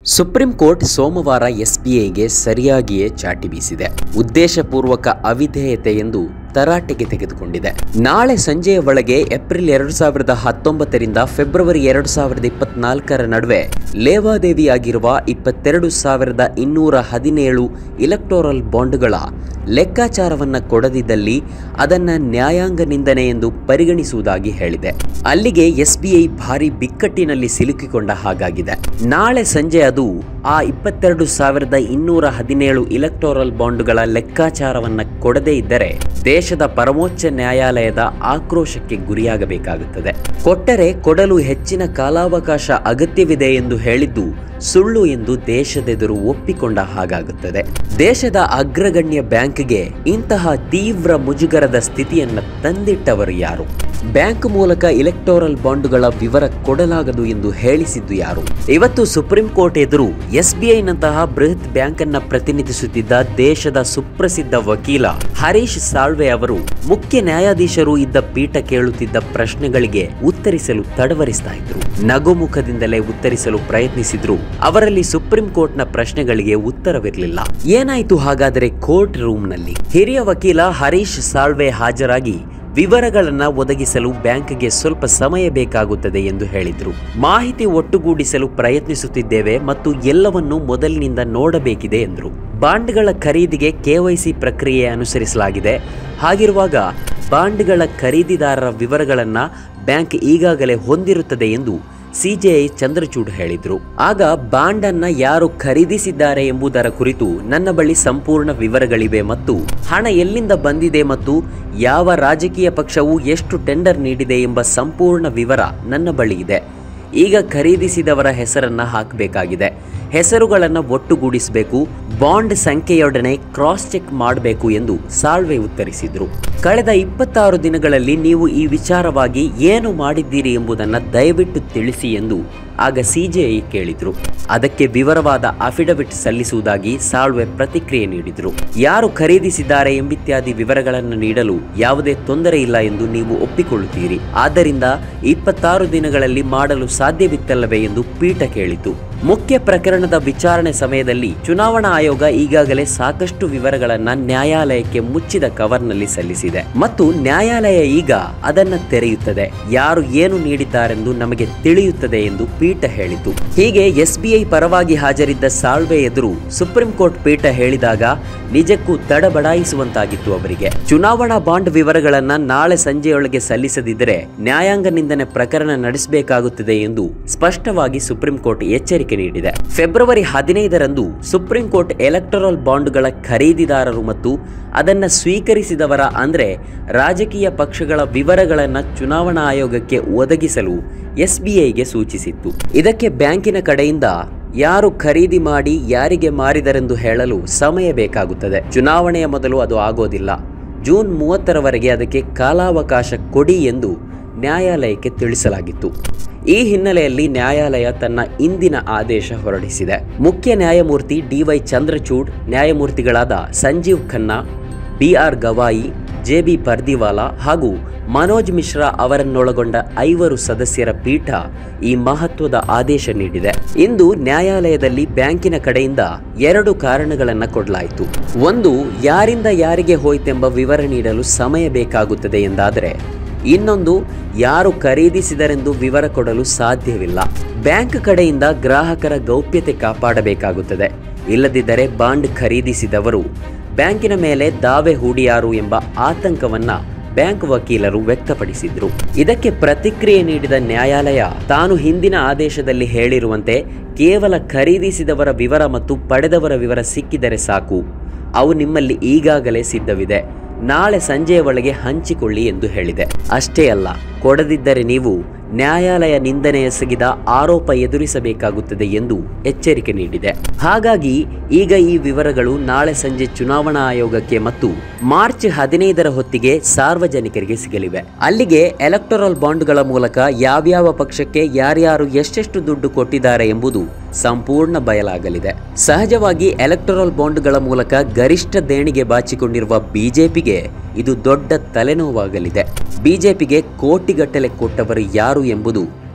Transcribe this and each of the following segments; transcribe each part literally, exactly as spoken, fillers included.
Supreme court ಸೋಮವಾರ ಎಸ್ಬಿಐಗೆ ಸರಿಯಾಗಿಯೇ ಚಾಟಿ ಬೀಸಿದೆ. ಉದ್ದೇಶಪೂರ್ವಕ ಅವಿಧೇಯತೆ ಎಂದು ತರಾಟೆಗೆ ತೆಗೆದುಕೊಂಡಿದೆ. ನಾಳೆ ಸಂಜೆಯ ಒಳಗೆ ಏಪ್ರಿಲ್ ಎರಡು ಸಾವಿರದ ಹತ್ತೊಂಬತ್ತರಿಂದ ಫೆಬ್ರವರಿ ಎರಡು ಸಾವಿರದ ಇಪ್ಪತ್ನಾಲ್ಕರ ನಡುವೆ ಲೇವಾದೇವಿಯಾಗಿರುವ ಇಪ್ಪತ್ತೆರಡು ಸಾವಿರದ ಇನ್ನೂರ ಹದಿನೇಳು ಇಲೆಕ್ಟೋರಲ್ ಬಾಂಡ್ಗಳ ಲೆಕ್ಕಾಚಾರವನ್ನು ಕೊಡದಿದ್ದಲ್ಲಿ ಅದನ್ನ ನ್ಯಾಯಾಂಗ ನಿಂದನೆ ಎಂದು ಪರಿಗಣಿಸುವುದಾಗಿ ಹೇಳಿದೆ. ಅಲ್ಲಿಗೆ ಎಸ್ಬಿಐ ಭಾರಿ ಬಿಕ್ಕಟ್ಟಿನಲ್ಲಿ ಸಿಲುಕಿಕೊಂಡ ಹಾಗಾಗಿದೆ. ನಾಳೆ ಸಂಜೆ ಅದು ಆ ಇಪ್ಪತ್ತೆರಡು ಸಾವಿರದ ಇನ್ನೂರ ಹದಿನೇಳು ಇಲೆಕ್ಟೋರಲ್ ಬಾಂಡ್ಗಳ ಲೆಕ್ಕಾಚಾರವನ್ನ ಕೊಡದೇ ಇದ್ದರೆ ದೇಶದ ಪರಮೋಚ್ಚ ನ್ಯಾಯಾಲಯದ ಆಕ್ರೋಶಕ್ಕೆ ಗುರಿಯಾಗಬೇಕಾಗುತ್ತದೆ. ಕೊಟ್ಟರೆ ಕೊಡಲು ಹೆಚ್ಚಿನ ಕಾಲಾವಕಾಶ ಅಗತ್ಯವಿದೆ ಎಂದು ಹೇಳಿದ್ದು ಸುಳ್ಳು ಎಂದು ದೇಶದೆದುರು ಒಪ್ಪಿಕೊಂಡ ಹಾಗಾಗುತ್ತದೆ. ದೇಶದ ಅಗ್ರಗಣ್ಯ ಬ್ಯಾಂಕ್ಗೆ ಇಂತಹ ತೀವ್ರ ಮುಜುಗರದ ಸ್ಥಿತಿಯನ್ನು ತಂದಿಟ್ಟವರು ಯಾರು? ಬ್ಯಾಂಕ್ ಮೂಲಕ ಇಲೆಕ್ಟೋರಲ್ ಬಾಂಡ್ಗಳ ವಿವರ ಕೊಡಲಾಗದು ಎಂದು ಹೇಳಿಸಿದ್ದು ಯಾರು? ಇವತ್ತು ಸುಪ್ರೀಂ ಕೋರ್ಟ್ ಎದುರು ಎಸ್ಬಿಐನಂತಹ ಬೃಹತ್ ಬ್ಯಾಂಕ್ ಅನ್ನ ಪ್ರತಿನಿಧಿಸುತ್ತಿದ್ದ ದೇಶದ ಸುಪ್ರಸಿದ್ಧ ವಕೀಲ ಹರೀಶ್ ಸಾಳ್ವೆ ಅವರು ಮುಖ್ಯ ನ್ಯಾಯಾಧೀಶರು ಇದ್ದ ಪೀಠ ಕೇಳುತ್ತಿದ್ದ ಪ್ರಶ್ನೆಗಳಿಗೆ ಉತ್ತರಿಸಲು ತಡವರಿಸ್ತಾ ಇದ್ರು. ನಗುಮುಖದಿಂದಲೇ ಉತ್ತರಿಸಲು ಪ್ರಯತ್ನಿಸಿದ್ರು. ಅವರಲ್ಲಿ ಸುಪ್ರೀಂ ಕೋರ್ಟ್ನ ಪ್ರಶ್ನೆಗಳಿಗೆ ಉತ್ತರವಿರಲಿಲ್ಲ. ಏನಾಯಿತು ಹಾಗಾದರೆ ಕೋರ್ಟ್ ರೂಮ್ನಲ್ಲಿ? ಹಿರಿಯ ವಕೀಲ ಹರೀಶ್ ಸಾಳ್ವೆ ಹಾಜರಾಗಿ ವಿವರಗಳನ್ನ ಒದಗಿಸಲು ಬ್ಯಾಂಕ್ಗೆ ಸ್ವಲ್ಪ ಸಮಯ ಬೇಕಾಗುತ್ತದೆ ಎಂದು ಹೇಳಿದ್ರು. ಮಾಹಿತಿ ಒಟ್ಟುಗೂಡಿಸಲು ಪ್ರಯತ್ನಿಸುತ್ತಿದ್ದೇವೆ ಮತ್ತು ಎಲ್ಲವನ್ನೂ ಮೊದಲಿನಿಂದ ನೋಡಬೇಕಿದೆ ಎಂದರು. ಬಾಂಡ್ಗಳ ಖರೀದಿಗೆ ಕೆವೈಸಿ ಪ್ರಕ್ರಿಯೆ ಅನುಸರಿಸಲಾಗಿದೆ. ಹಾಗಿರುವಾಗ ಬಾಂಡ್ಗಳ ಖರೀದಿದಾರರ ವಿವರಗಳನ್ನ ಬ್ಯಾಂಕ್ ಈಗಾಗಲೇ ಹೊಂದಿರುತ್ತದೆ ಎಂದು ಸಿಜೆಐ ಚಂದ್ರಚೂಡ್ ಹೇಳಿದ್ರು. ಆಗ ಬಾಂಡ್ ಅನ್ನ ಯಾರು ಖರೀದಿಸಿದ್ದಾರೆ ಎಂಬುದರ ಕುರಿತು ನನ್ನ ಬಳಿ ಸಂಪೂರ್ಣ ವಿವರಗಳಿವೆ ಮತ್ತು ಹಣ ಎಲ್ಲಿಂದ ಬಂದಿದೆ ಮತ್ತು ಯಾವ ರಾಜಕೀಯ ಪಕ್ಷವು ಎಷ್ಟು ಟೆಂಡರ್ ನೀಡಿದೆ ಎಂಬ ಸಂಪೂರ್ಣ ವಿವರ ನನ್ನ ಬಳಿ ಇದೆ. ಈಗ ಖರೀದಿಸಿದವರ ಹೆಸರನ್ನ ಹಾಕಬೇಕಾಗಿದೆ. ಹೆಸರುಗಳನ್ನು ಒಟ್ಟುಗೂಡಿಸಬೇಕು. ಬಾಂಡ್ ಸಂಖ್ಯೆಯೊಡನೆ ಕ್ರಾಸ್ ಚೆಕ್ ಮಾಡಬೇಕು ಎಂದು ಸಾಳ್ವೆ ಉತ್ತರಿಸಿದ್ರು. ಕಳೆದ ಇಪ್ಪತ್ತಾರು ದಿನಗಳಲ್ಲಿ ನೀವು ಈ ವಿಚಾರವಾಗಿ ಏನು ಮಾಡಿದ್ದೀರಿ ಎಂಬುದನ್ನು ದಯವಿಟ್ಟು ತಿಳಿಸಿ ಎಂದು ಆಗ ಸಿಜೆಐ ಕೇಳಿದ್ರು. ಅದಕ್ಕೆ ವಿವರವಾದ ಅಫಿಡವಿಟ್ ಸಲ್ಲಿಸುವುದಾಗಿ ಸಾಳ್ವೆ ಪ್ರತಿಕ್ರಿಯೆ ನೀಡಿದ್ರು. ಯಾರು ಖರೀದಿಸಿದ್ದಾರೆ ಎಂಬಿತ್ಯಾದಿ ವಿವರಗಳನ್ನು ನೀಡಲು ಯಾವುದೇ ತೊಂದರೆ ಇಲ್ಲ ಎಂದು ನೀವು ಒಪ್ಪಿಕೊಳ್ಳುತ್ತೀರಿ. ಆದ್ದರಿಂದ ಇಪ್ಪತ್ತಾರು ದಿನಗಳಲ್ಲಿ ಮಾಡಲು ಸಾಧ್ಯವಿತ್ತಲ್ಲವೇ ಎಂದು ಪೀಠ ಕೇಳಿತು. ಮುಖ್ಯ ಪ್ರಕರಣದ ವಿಚಾರಣೆ ಸಮಯದಲ್ಲಿ ಚುನಾವಣಾ ಆಯೋಗ ಈಗಾಗಲೇ ಸಾಕಷ್ಟು ವಿವರಗಳನ್ನ ನ್ಯಾಯಾಲಯಕ್ಕೆ ಮುಚ್ಚಿದ ಕವರ್ನಲ್ಲಿ ಸಲ್ಲಿಸಿದೆ ಮತ್ತು ನ್ಯಾಯಾಲಯ ಈಗ ಅದನ್ನ ತೆರೆಯುತ್ತದೆ. ಯಾರು ಏನು ನೀಡಿದ್ದಾರೆಂದು ನಮಗೆ ತಿಳಿಯುತ್ತದೆ ಎಂದು ಪೀಠ ಹೇಳಿತು. ಹೀಗೆ ಎಸ್ಬಿಐ ಪರವಾಗಿ ಹಾಜರಿದ್ದ ಸಾಳ್ವೆ ಎದುರು ಸುಪ್ರೀಂ ಕೋರ್ಟ್ ಪೀಠ ಹೇಳಿದಾಗ ನಿಜಕ್ಕೂ ತಡಬಡಾಯಿಸುವಂತಾಗಿತ್ತು ಅವರಿಗೆ. ಚುನಾವಣಾ ಬಾಂಡ್ ವಿವರಗಳನ್ನ ನಾಳೆ ಸಂಜೆಯೊಳಗೆ ಸಲ್ಲಿಸದಿದ್ದರೆ ನ್ಯಾಯಾಂಗ ನಿಂದನೆ ಪ್ರಕರಣ ನಡೆಸಬೇಕಾಗುತ್ತದೆ ಎಂದು ಸ್ಪಷ್ಟವಾಗಿ ಸುಪ್ರೀಂ ಕೋರ್ಟ್ ಎಚ್ಚರಿಕೆ ನೀಡಿದೆ. ಫೆಬ್ರವರಿ ಹದಿನೈದರಂದು ಸುಪ್ರೀಂ ಕೋರ್ಟ್ ಎಲೆಕ್ಟೋರಲ್ ಬಾಂಡ್ಗಳ ಖರೀದಿದಾರರು ಮತ್ತು ಅದನ್ನ ಸ್ವೀಕರಿಸಿದವರ ಅಂದ್ರೆ ರಾಜಕೀಯ ಪಕ್ಷಗಳ ವಿವರಗಳನ್ನು ಚುನಾವಣಾ ಆಯೋಗಕ್ಕೆ ಒದಗಿಸಲು ಎಸ್ಬಿಐಗೆ ಸೂಚಿಸಿತ್ತು. ಇದಕ್ಕೆ ಬ್ಯಾಂಕಿನ ಕಡೆಯಿಂದ ಯಾರು ಖರೀದಿ ಮಾಡಿ ಯಾರಿಗೆ ಮಾರಿದರೆಂದು ಹೇಳಲು ಸಮಯ ಬೇಕಾಗುತ್ತದೆ. ಚುನಾವಣೆಯ ಮೊದಲು ಅದು ಆಗೋದಿಲ್ಲ. ಜೂನ್ ಮೂವತ್ತರವರೆಗೆ ಅದಕ್ಕೆ ಕಾಲಾವಕಾಶ ಕೊಡಿ ಎಂದು ನ್ಯಾಯಾಲಯಕ್ಕೆ ತಿಳಿಸಲಾಗಿತ್ತು. ಈ ಹಿನ್ನೆಲೆಯಲ್ಲಿ ನ್ಯಾಯಾಲಯ ತನ್ನ ಇಂದಿನ ಆದೇಶ ಹೊರಡಿಸಿದೆ. ಮುಖ್ಯ ನ್ಯಾಯಮೂರ್ತಿ ಡಿ ವೈ ಚಂದ್ರಚೂಡ್, ನ್ಯಾಯಮೂರ್ತಿಗಳಾದ Sanjiv Khanna, B R Gavai, J B Pardiwala ಹಾಗೂ ಮನೋಜ್ ಮಿಶ್ರಾ ಅವರನ್ನೊಳಗೊಂಡ ಐವರು ಸದಸ್ಯರ ಪೀಠ ಈ ಮಹತ್ವದ ಆದೇಶ ನೀಡಿದೆ. ಇಂದು ನ್ಯಾಯಾಲಯದಲ್ಲಿ ಬ್ಯಾಂಕಿನ ಕಡೆಯಿಂದ ಎರಡು ಕಾರಣಗಳನ್ನು ಕೊಡಲಾಯಿತು. ಒಂದು, ಯಾರಿಂದ ಯಾರಿಗೆ ಹೋಯ್ತೆಂಬ ವಿವರ ನೀಡಲು ಸಮಯ ಬೇಕಾಗುತ್ತದೆ ಎಂದಾದರೆ, ಇನ್ನೊಂದು, ಯಾರು ಖರೀದಿಸಿದರೆಂದು ವಿವರ ಕೊಡಲು ಸಾಧ್ಯವಿಲ್ಲ. ಬ್ಯಾಂಕ್ ಕಡೆಯಿಂದ ಗ್ರಾಹಕರ ಗೌಪ್ಯತೆ ಕಾಪಾಡಬೇಕಾಗುತ್ತದೆ. ಇಲ್ಲದಿದ್ದರೆ ಬಾಂಡ್ ಖರೀದಿಸಿದವರು ಬ್ಯಾಂಕಿನ ಮೇಲೆ ದಾವೆ ಹೂಡಿಯಾರು ಎಂಬ ಆತಂಕವನ್ನ ಬ್ಯಾಂಕ್ ವಕೀಲರು ವ್ಯಕ್ತಪಡಿಸಿದ್ರು. ಇದಕ್ಕೆ ಪ್ರತಿಕ್ರಿಯೆ ನೀಡಿದ ನ್ಯಾಯಾಲಯ ತಾನು ಹಿಂದಿನ ಆದೇಶದಲ್ಲಿ ಹೇಳಿರುವಂತೆ ಕೇವಲ ಖರೀದಿಸಿದವರ ವಿವರ ಮತ್ತು ಪಡೆದವರ ವಿವರ ಸಿಕ್ಕಿದರೆ ಸಾಕು, ಅವು ನಿಮ್ಮಲ್ಲಿ ಈಗಾಗಲೇ ಸಿದ್ಧವಿದೆ, ನಾಳೆ ಸಂಜೆಯ ಒಳಗೆ ಹಂಚಿಕೊಳ್ಳಿ ಎಂದು ಹೇಳಿದೆ. ಅಷ್ಟೇ ಅಲ್ಲ, ಕೊಡದಿದ್ದರೆ ನೀವು ನ್ಯಾಯಾಲಯ ನಿಂದನೆ ಎಸಗಿದ ಆರೋಪ ಎದುರಿಸಬೇಕಾಗುತ್ತದೆ ಎಂದು ಎಚ್ಚರಿಕೆ ನೀಡಿದೆ. ಹಾಗಾಗಿ ಈಗ ಈ ವಿವರಗಳು ನಾಳೆ ಸಂಜೆ ಚುನಾವಣಾ ಆಯೋಗಕ್ಕೆ ಮತ್ತು ಮಾರ್ಚ್ ಹದಿನೈದರ ಹೊತ್ತಿಗೆ ಸಾರ್ವಜನಿಕರಿಗೆ ಸಿಗಲಿವೆ. ಅಲ್ಲಿಗೆ ಎಲೆಕ್ಟೋರಲ್ ಬಾಂಡ್ಗಳ ಮೂಲಕ ಯಾವ್ಯಾವ ಪಕ್ಷಕ್ಕೆ ಯಾರ್ಯಾರು ಎಷ್ಟೆಷ್ಟು ದುಡ್ಡು ಕೊಟ್ಟಿದ್ದಾರೆ ಎಂಬುದು ಸಂಪೂರ್ಣ ಬಯಲಾಗಲಿದೆ. ಸಹಜವಾಗಿ ಎಲೆಕ್ಟೋರಲ್ ಬಾಂಡ್ಗಳ ಮೂಲಕ ಗರಿಷ್ಠ ದೇಣಿಗೆ ಬಾಚಿಕೊಂಡಿರುವ ಬಿಜೆಪಿಗೆ ಇದು ದೊಡ್ಡ ತಲೆನೋವಾಗಲಿದೆ. ಬಿಜೆಪಿಗೆ ಕೋಟಿಗಟ್ಟಲೆ ಕೊಟ್ಟವರು ಯಾರು ಎಂಬುದು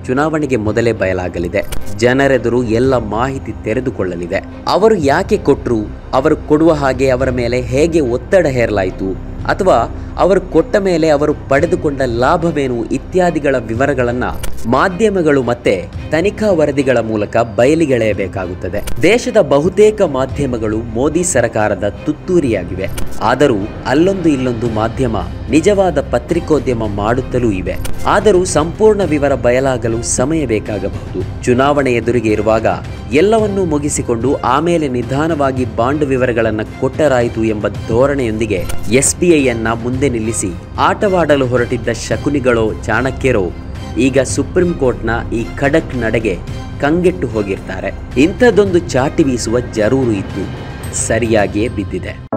ಚುನಾವಣೆಗೆ ಮೊದಲೇ ಬಯಲಾಗಲಿದೆ. ಜನರೆದುರು ಎಲ್ಲ ಮಾಹಿತಿ ತೆರೆದುಕೊಳ್ಳಲಿದೆ. ಅವರು ಯಾಕೆ ಕೊಟ್ಟರು, ಅವರು ಕೊಡುವ ಹಾಗೆ ಅವರ ಮೇಲೆ ಹೇಗೆ ಒತ್ತಡ ಹೇರಲಾಯಿತು, ಅಥವಾ ಅವರು ಕೊಟ್ಟ ಮೇಲೆ ಅವರು ಪಡೆದುಕೊಂಡ ಲಾಭವೇನು ಇತ್ಯಾದಿಗಳ ವಿವರಗಳನ್ನು ಮಾಧ್ಯಮಗಳು ಮತ್ತೆ ತನಿಖಾ ವರದಿಗಳ ಮೂಲಕ ಬಯಲಿಗೆಳೆಯಬೇಕಾಗುತ್ತದೆ. ದೇಶದ ಬಹುತೇಕ ಮಾಧ್ಯಮಗಳು ಮೋದಿ ಸರ್ಕಾರದ ತುತ್ತೂರಿಯಾಗಿವೆ. ಆದರೂ ಅಲ್ಲೊಂದು ಇಲ್ಲೊಂದು ಮಾಧ್ಯಮ ನಿಜವಾದ ಪತ್ರಿಕೋದ್ಯಮ ಮಾಡುತ್ತಲೂ ಇವೆ. ಆದರೂ ಸಂಪೂರ್ಣ ವಿವರ ಬಯಲಾಗಲು ಸಮಯ ಬೇಕಾಗಬಹುದು. ಚುನಾವಣೆ ಎದುರಿಗೆ ಇರುವಾಗ ಎಲ್ಲವನ್ನೂ ಮುಗಿಸಿಕೊಂಡು ಆಮೇಲೆ ನಿಧಾನವಾಗಿ ಬಾಂಡ್ ವಿವರಗಳನ್ನು ಕೊಟ್ಟರಾಯಿತು ಎಂಬ ಧೋರಣೆಯೊಂದಿಗೆ ಎಸ್ಬಿಐಯನ್ನ ಮುಂದೆ ನಿಲ್ಲಿಸಿ ಆಟವಾಡಲು ಹೊರಟಿದ್ದ ಶಕುನಿಗಳೋ ಚಾಣಕ್ಯರೋ ಈಗ ಸುಪ್ರೀಂ ಕೋರ್ಟ್ನ ಈ ಖಡಕ್ ನಡೆಗೆ ಕಂಗೆಟ್ಟು ಹೋಗಿರ್ತಾರೆ. ಇಂಥದ್ದೊಂದು ಚಾಟಿ ಬೀಸುವ ಜರೂರು ಇತ್ತು, ಸರಿಯಾಗಿಯೇ ಬಿದ್ದಿದೆ.